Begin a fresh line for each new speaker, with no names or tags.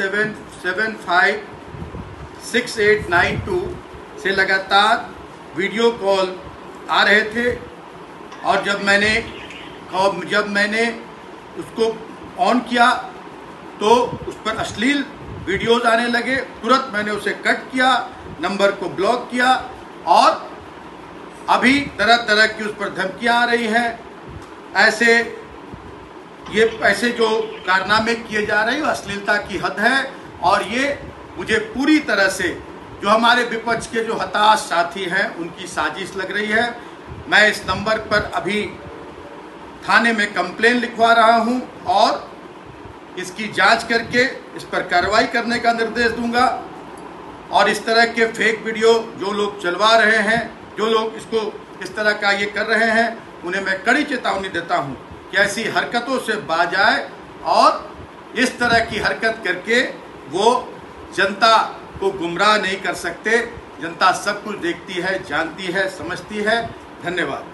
97756892 से लगातार video call आ रहे थे और जब मैंने उसको ऑन किया तो उस पर अश्लील वीडियोस आने लगे। तुरंत मैंने उसे कट किया, नंबर को ब्लॉक किया और अभी तरह तरह की उस पर धमकियां आ रही हैं। ऐसे जो कारनामे किए जा रहे हैं अश्लीलता की हद है और ये मुझे पूरी तरह से जो हमारे विपक्ष के जो हताश साथी हैं उनकी साजिश लग रही है। मैं इस नंबर पर अभी थाने में कंप्लेन लिखवा रहा हूं और इसकी जांच करके इस पर कार्रवाई करने का निर्देश दूंगा और इस तरह के फेक वीडियो जो लोग चलवा रहे हैं, जो लोग इसको इस तरह का ये कर रहे हैं, उन्हें मैं कड़ी चेतावनी देता हूं कि ऐसी हरकतों से बाज आए और इस तरह की हरकत करके वो जनता को गुमराह नहीं कर सकते। जनता सब कुछ देखती है, जानती है, समझती है। धन्यवाद।